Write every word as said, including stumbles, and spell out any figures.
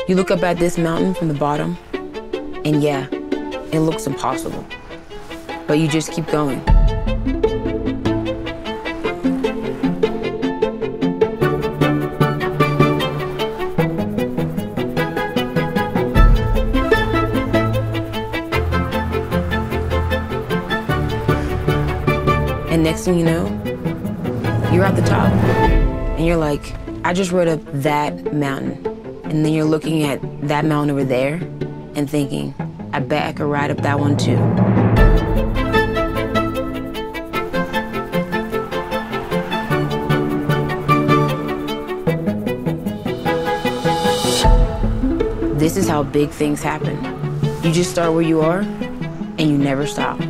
You look up at this mountain from the bottom, and yeah, it looks impossible. But you just keep going. And next thing you know, you're at the top. And you're like, I just rode up that mountain. And then you're looking at that mountain over there and thinking, I bet I could ride up that one too. This is how big things happen. You just start where you are and you never stop.